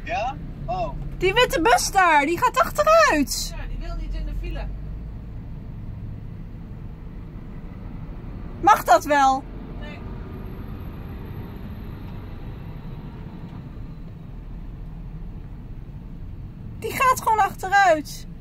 Ja? Oh. Die witte bus daar, die gaat achteruit. Ja, die wil niet in de file. Mag dat wel? Nee. Die gaat gewoon achteruit.